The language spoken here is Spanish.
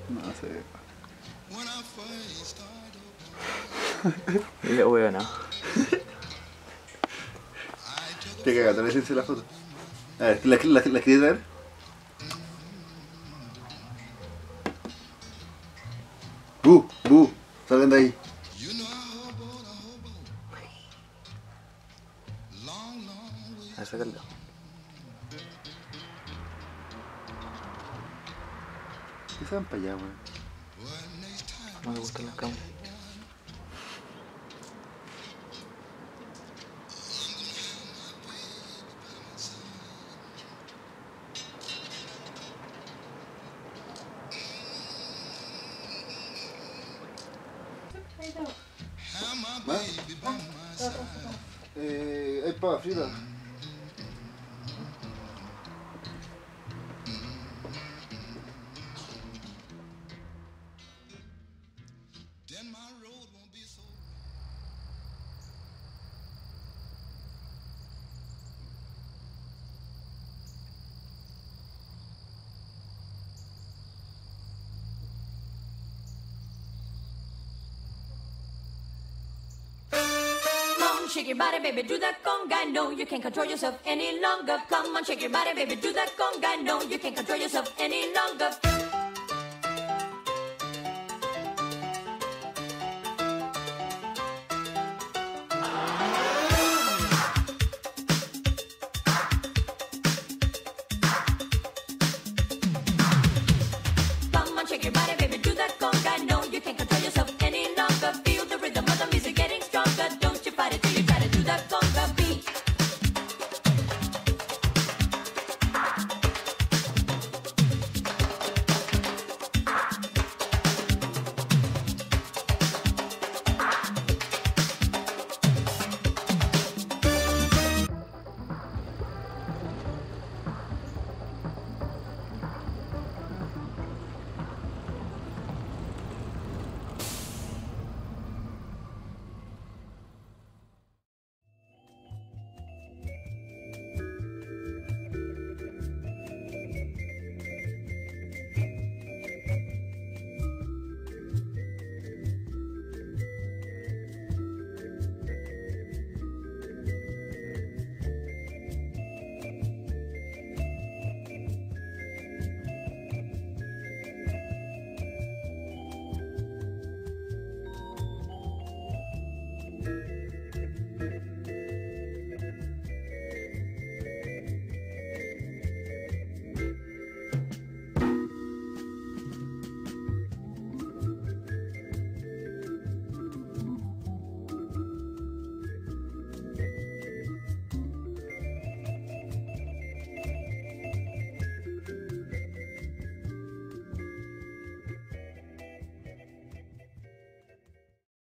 No sé. Y la wea no. Te cagaste la esencia de la foto. A ver, ¿la quieres ver? ¡Bu! Salgan de ahí. A ver, sácalo. ¿Qué se van para allá, weón? No me gustan las cámaras. ¿Más? Hay papa frita. Shake your body, baby, do that conga. No, you can't control yourself any longer. Come on, shake your body, baby, do that conga. No, you can't control yourself any longer.